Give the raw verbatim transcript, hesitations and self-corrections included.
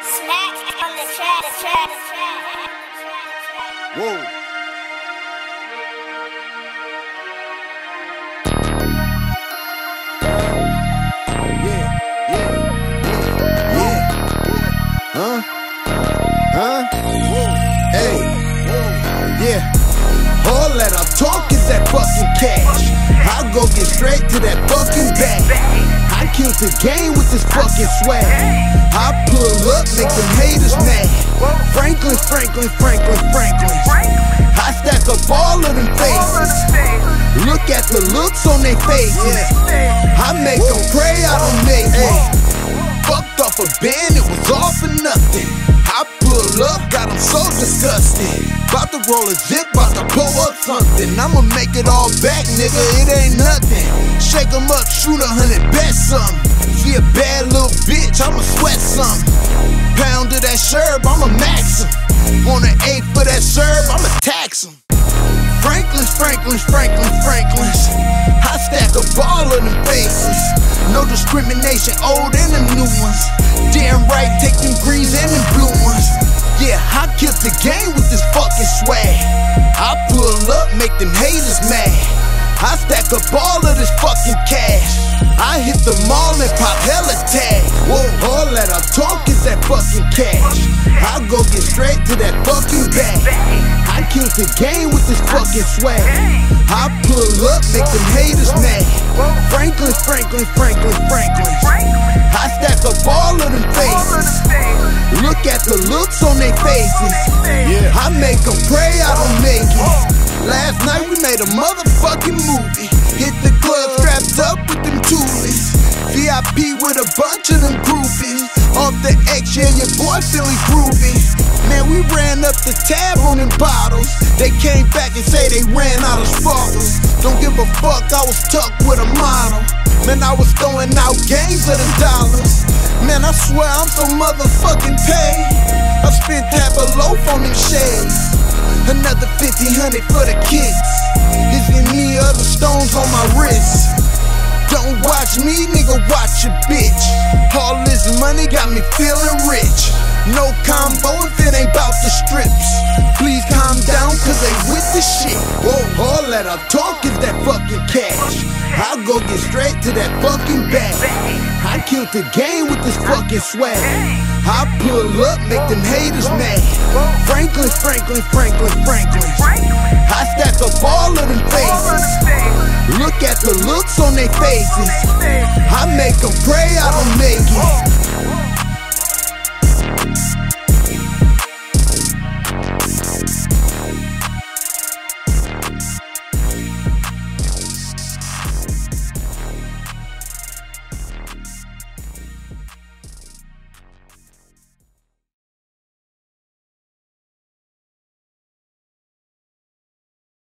Smack on the track, the track, the track. Whoa. Yeah, yeah, yeah, yeah. Huh? Huh? Whoa. Hey. Whoa. Yeah. All that I talk is that fucking cash. I'll go get straight to that fucking bag. I killed the game with this fucking swag. I pull up, make them haters mad. Franklin, Franklin, Franklin, Franklin. I stack up all of them faces. Look at the looks on their faces. I make them pray, I don't make it. Fucked off a band, it was all for nothing. I pull up, got them so disgusted. About to roll a zip, about to pull up something. I'ma make it all back, nigga, it ain't nothing. Shake 'em up, shoot a hundred, bet something. She a bad little bitch, I'ma sweat something. Pound of that sherb, I'ma max 'em. Want an eight for that sherb, I'ma tax 'em. Franklin's, Franklin's, Franklin's, Franklin's. I stack up all of them faces. No discrimination, old and them new ones. Damn right, take them greens and them blue ones. Yeah, I killed the game with this fucking swag. I pull up, make them haters mad. I stack up all of this fucking cash. I hit the mall and pop hella tags. Whoa, all that I talk is that fucking cash. I go get straight to that fucking bag. I killed the game with this fucking swag. I pull up, make them haters mad. Franklin, Franklin, Franklin, Franklin. I stack up all of them faces. Look at the looks on their faces. I make them pray, I don't make it. Last night we made a motherfucking movie. Hit the club strapped up with them toolies. V I P with a bunch of them groupies. Off the X, yeah, your boy feeling groovy. Man, we ran up the tab on them bottles. They came back and say they ran out of sparkles. Don't give a fuck, I was tucked with a model. Man, I was throwing out games of them dollars. Man, I swear I'm so motherfucking paid. I spent half a loaf on them shades. Another fifty, hundred for the kicks. It's in me other stones on my wrist. Don't watch me, nigga, watch your bitch. All this money got me feeling rich. No combo if it ain't bout the strips. Please calm down, cause they with the shit. Whoa, all that I talk is that fucking cash. I'll go get straight to that fucking bag. I killed the game with this fucking swag. I pull up, make them haters mad. Franklin, Franklin, Franklin, Franklin. I stack up all of them faces. Look at the looks on their faces. I make them pray, I don't